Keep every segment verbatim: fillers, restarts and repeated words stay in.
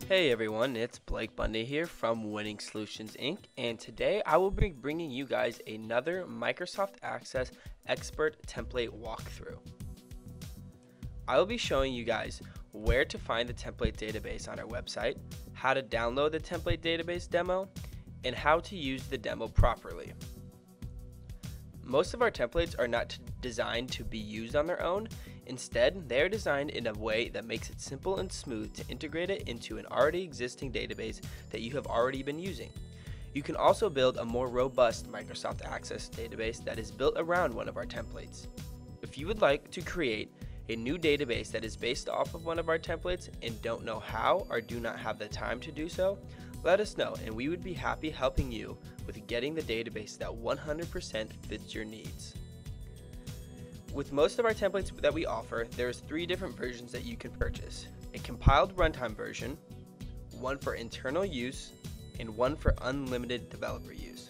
Hey everyone, it's Blake Bundy here from Winning Solutions Incorporated, and today I will be bringing you guys another Microsoft Access Expert Template walkthrough. I will be showing you guys where to find the template database on our website, how to download the template database demo, and how to use the demo properly. Most of our templates are not designed to be used on their own. Instead, they are designed in a way that makes it simple and smooth to integrate it into an already existing database that you have already been using. You can also build a more robust Microsoft Access database that is built around one of our templates. If you would like to create a new database that is based off of one of our templates and don't know how or do not have the time to do so, let us know and we would be happy helping you with getting the database that one hundred percent fits your needs. With most of our templates that we offer, there's three different versions that you can purchase. A compiled runtime version, one for internal use, and one for unlimited developer use.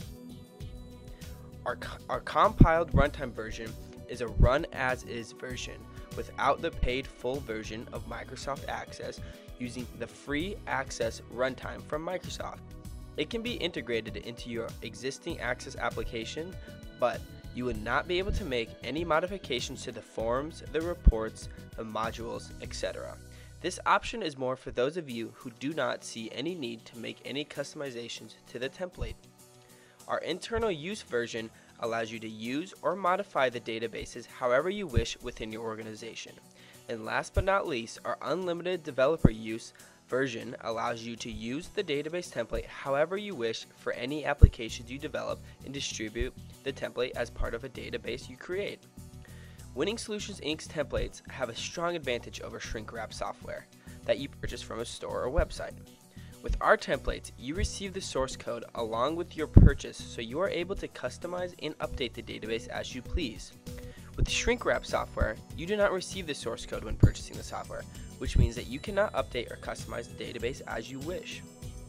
Our, our compiled runtime version is a run-as-is version without the paid full version of Microsoft Access, using the free Access runtime from Microsoft. It can be integrated into your existing Access application, but you would not be able to make any modifications to the forms, the reports, the modules, et cetera. This option is more for those of you who do not see any need to make any customizations to the template. Our internal use version allows you to use or modify the databases however you wish within your organization. And last but not least, our unlimited developer use version allows you to use the database template however you wish for any applications you develop and distribute the template as part of a database you create. Winning Solutions Incorporated's templates have a strong advantage over shrink wrap software that you purchase from a store or website. With our templates, you receive the source code along with your purchase, so you are able to customize and update the database as you please. With shrink wrap software, you do not receive the source code when purchasing the software, which means that you cannot update or customize the database as you wish.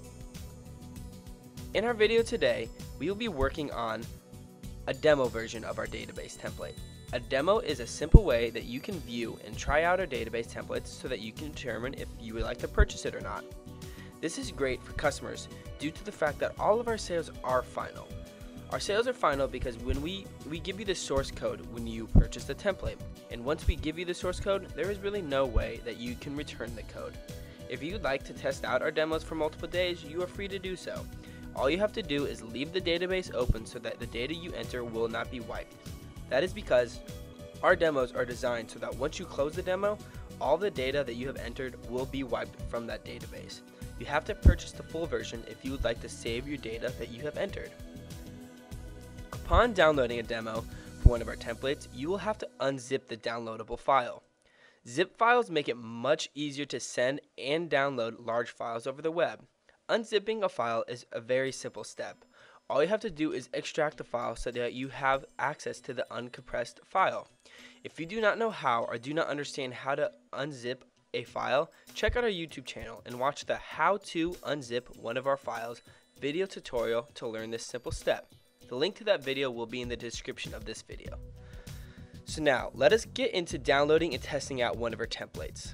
In our video today, we will be working on a demo version of our database template. A demo is a simple way that you can view and try out our database templates so that you can determine if you would like to purchase it or not. This is great for customers due to the fact that all of our sales are final. Our sales are final because when we, we give you the source code when you purchase the template, and once we give you the source code, there is really no way that you can return the code. If you'd like to test out our demos for multiple days, you are free to do so. All you have to do is leave the database open so that the data you enter will not be wiped. That is because our demos are designed so that once you close the demo, all the data that you have entered will be wiped from that database. You have to purchase the full version if you would like to save your data that you have entered. Upon downloading a demo for one of our templates, you will have to unzip the downloadable file. Zip files make it much easier to send and download large files over the web. Unzipping a file is a very simple step. All you have to do is extract the file so that you have access to the uncompressed file. If you do not know how or do not understand how to unzip a file, check out our YouTube channel and watch the How to Unzip One of Our Files video tutorial to learn this simple step. The link to that video will be in the description of this video. So now, let us get into downloading and testing out one of our templates.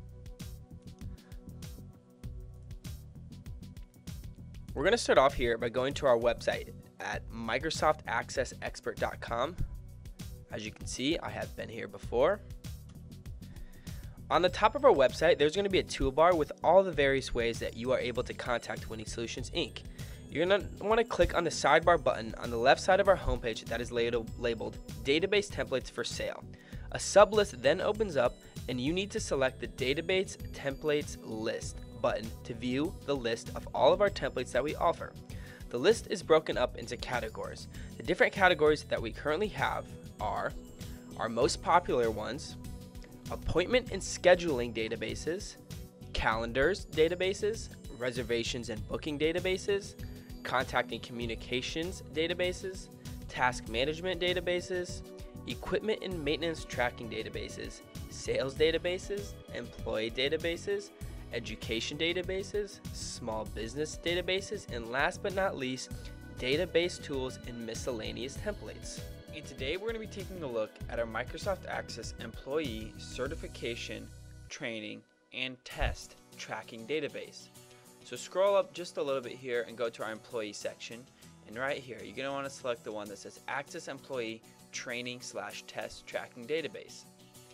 We're going to start off here by going to our website at microsoft access expert dot com. As you can see, I have been here before. On the top of our website, there's going to be a toolbar with all the various ways that you are able to contact Winning Solutions Incorporated. You're going to want to click on the sidebar button on the left side of our homepage that is labeled Database Templates for Sale. A sublist then opens up and you need to select the Database Templates List button to view the list of all of our templates that we offer. The list is broken up into categories. The different categories that we currently have are our most popular ones, appointment and scheduling databases, calendars databases, reservations and booking databases, contact and communications databases, task management databases, equipment and maintenance tracking databases, sales databases, employee databases, education databases, small business databases, and last but not least, database tools and miscellaneous templates. And today we're going to be taking a look at our Microsoft Access Employee Certification, Training, and Test Tracking Database. So scroll up just a little bit here and go to our employee section. And right here, you're going to want to select the one that says Access Employee Training slash Test Tracking Database.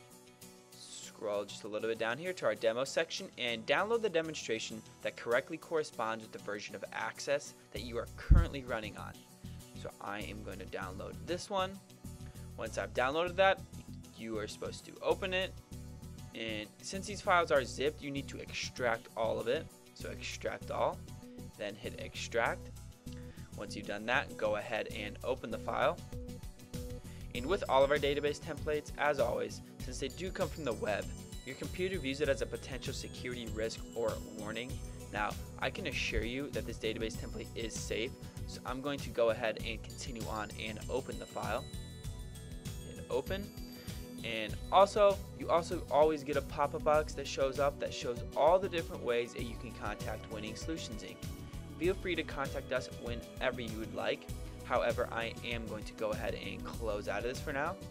Scroll just a little bit down here to our demo section and download the demonstration that correctly corresponds with the version of Access that you are currently running on. So I am going to download this one. Once I've downloaded that, you are supposed to open it. And since these files are zipped, you need to extract all of it. So extract all, then hit extract. Once you've done that, go ahead and open the file. And with all of our database templates, as always, since they do come from the web, your computer views it as a potential security risk or warning. Now, I can assure you that this database template is safe, so I'm going to go ahead and continue on and open the file. Hit open. And also, you also always get a pop-up box that shows up that shows all the different ways that you can contact Winning Solutions Incorporated. Feel free to contact us whenever you would like. However, I am going to go ahead and close out of this for now.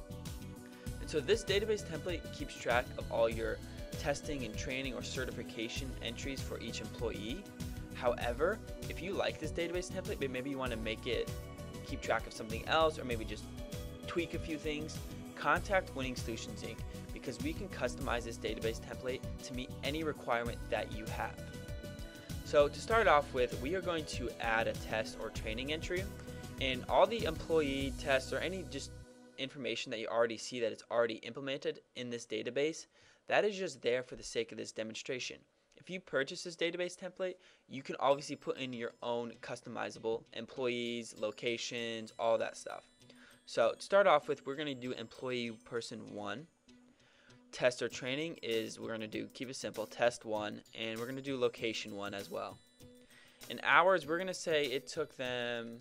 And so this database template keeps track of all your testing and training or certification entries for each employee. However, if you like this database template, but maybe you want to make it keep track of something else or maybe just tweak a few things, contact Winning Solutions Incorporated because we can customize this database template to meet any requirement that you have. So to start off with, we are going to add a test or training entry, and all the employee tests or any just information that you already see that it's already implemented in this database, that is just there for the sake of this demonstration. If you purchase this database template, you can obviously put in your own customizable employees, locations, all that stuff. So to start off with, we're going to do employee person one. Test or training is we're going to do, keep it simple, test one, and we're going to do location one as well. In hours, we're going to say it took them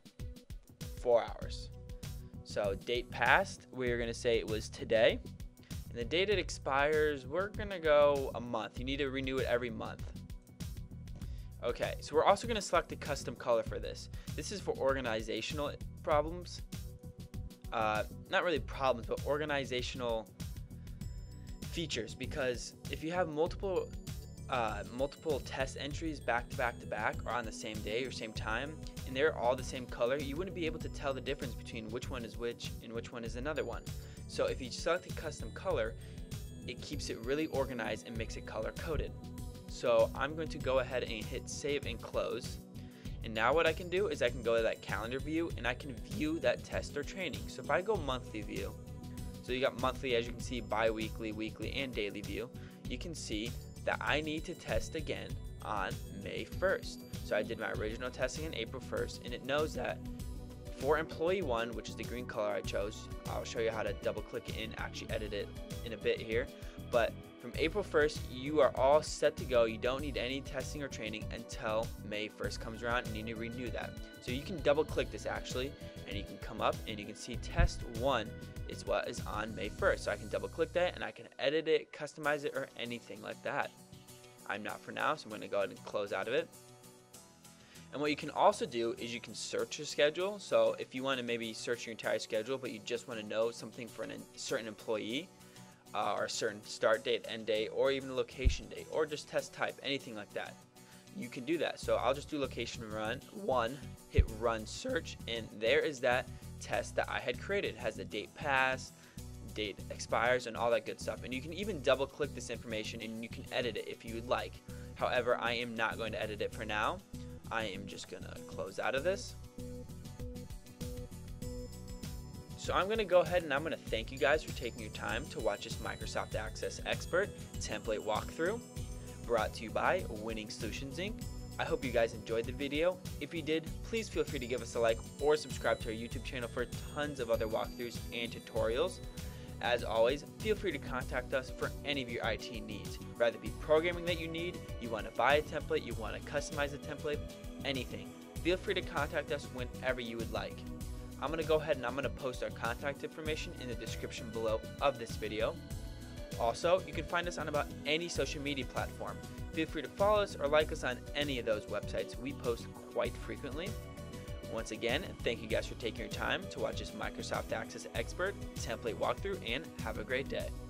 four hours. So date passed, we're going to say it was today. And the date it expires, we're going to go a month. You need to renew it every month. Okay, so we're also going to select a custom color for this. This is for organizational problems. Uh, not really problems, but organizational features, because if you have multiple uh, multiple test entries back to back to back or on the same day or same time and they're all the same color, you wouldn't be able to tell the difference between which one is which and which one is another one. So if you select a custom color, it keeps it really organized and makes it color coded. So I'm going to go ahead and hit save and close, and now what I can do is I can go to that calendar view and I can view that test or training. So if I go monthly view, so you got monthly, as you can see, bi-weekly, weekly, and daily view. You can see that I need to test again on May first. So I did my original testing on April first, and it knows that for employee one, which is the green color I chose, I'll show you how to double click it and actually edit it in a bit here. But from April first, you are all set to go. You don't need any testing or training until May first comes around, and you need to renew that. So you can double click this actually, and you can come up and you can see test one is what is on May first. So I can double click that and I can edit it, customize it, or anything like that. I'm not for now, so I'm going to go ahead and close out of it. And what you can also do is you can search your schedule. So if you want to maybe search your entire schedule, but you just want to know something for a certain employee, uh, or a certain start date, end date, or even a location date, or just test type, anything like that, you can do that. So I'll just do location run one, hit run search, and there is that test that I had created. It has the date passed, date expires, and all that good stuff. And you can even double click this information and you can edit it if you would like. However, I am not going to edit it for now. I am just gonna close out of this. So I'm gonna go ahead and I'm gonna thank you guys for taking your time to watch this Microsoft Access Expert template walkthrough brought to you by Winning Solutions Incorporated. I hope you guys enjoyed the video. If you did, please feel free to give us a like or subscribe to our YouTube channel for tons of other walkthroughs and tutorials. As always, feel free to contact us for any of your I T needs. Rather it be programming that you need, you want to buy a template, you want to customize a template, anything. Feel free to contact us whenever you would like. I'm going to go ahead and I'm going to post our contact information in the description below of this video. Also, you can find us on about any social media platform. Feel free to follow us or like us on any of those websites. We post quite frequently. Once again, thank you guys for taking your time to watch this Microsoft Access Expert template walkthrough, and have a great day.